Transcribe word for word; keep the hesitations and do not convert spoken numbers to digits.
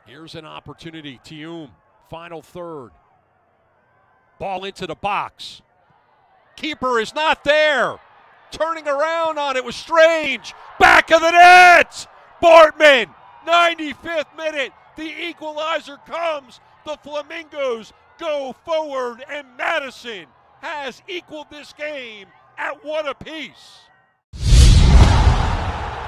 Here's an opportunity. Tium, final third. Ball into the box. Keeper is not there. Turning around on it was Strange. Back of the net. Bartman, ninety-fifth minute. The equalizer comes. The Flamingos go forward, and Madison has equaled this game at one apiece.